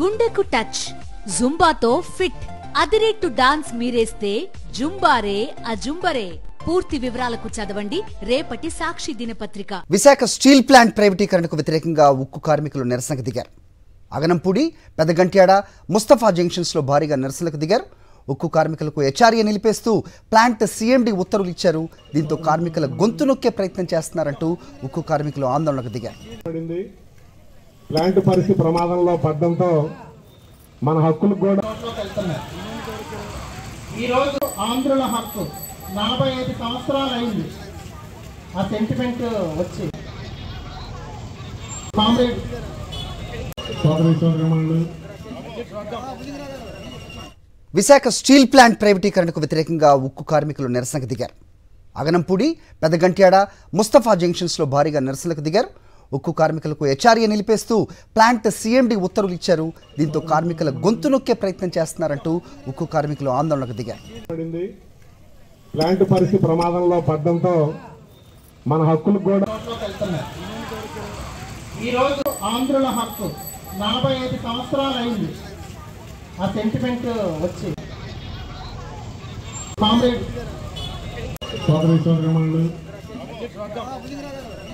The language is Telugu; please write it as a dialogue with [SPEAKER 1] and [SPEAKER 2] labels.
[SPEAKER 1] గుండెకు టచ్ జుంబాతో ఫిట్ అదిరేట్టు డాన్స్ మీరేస్తే జుంబారే అజుంబరే. పూర్తి వివరాలకు చదవండి రేపటి సాక్షి దినపత్రిక.
[SPEAKER 2] విశాఖ స్టీల్ ప్లాంట్ ప్రైవేటీకరణకు వ్యతిరేకంగా ఉక్కు కార్మికులు నిరసనకు దిగారు. అగనంపూడి, పెదగంట్యాడ, ముస్తఫా జంక్షన్స్ లో భారీగా నిరసనకు దిగారు. ఉక్కు కార్మికులకు హెచ్ఆర్ఏ నిలిపేస్తూ ప్లాంట్ సీఎండీ ఉత్తర్వులు ఇచ్చారు. దీంతో కార్మికుల గొంతు నొక్కే ప్రయత్నం చేస్తున్నారంటూ ఉక్కు కార్మికులు ఆందోళనకు దిగారు.
[SPEAKER 3] ప్లాంట్ పరిస్థితి ప్రమాదంలో పడ్డంతో మన హక్కులు కూడా
[SPEAKER 4] ఈరోజు ఆంధ్రుల హక్కు 45 సంవత్సరాలు అయింది. ఆ సెంటిమెంట్ వచ్చి
[SPEAKER 2] విశాఖ స్టీల్ ప్లాంట్ ప్రైవేటీకరణకు వ్యతిరేకంగా ఉక్కు కార్మికులు నిరసనకు దిగారు. అగనంపూడి, పెదగంట్యాడ, ముస్తఫా జంక్షన్స్ లో భారీగా నిరసనకు దిగారు. ఉక్కు కార్మికులకు హెచ్ఆర్ఏ నిలిపేస్తూ ప్లాంట్ సీఎండీ ఉత్తర్వులు ఇచ్చారు. దీంతో కార్మికుల గొంతు నొక్కే ప్రయత్నం చేస్తున్నారంటూ ఉక్కు కార్మికులు ఆందోళనకు దిగారు.
[SPEAKER 3] ప్లాంట్ పరిస్థితి ప్రమాదంలో పడ్డంతో మన హక్కులు కూడా
[SPEAKER 4] ఈరోజు ఆంధ్రుల హక్కు 45 సంవత్సరాలు అయింది. ఆ సెంటిమెంట్ వచ్చి
[SPEAKER 3] సోదరి సోదరిమణులు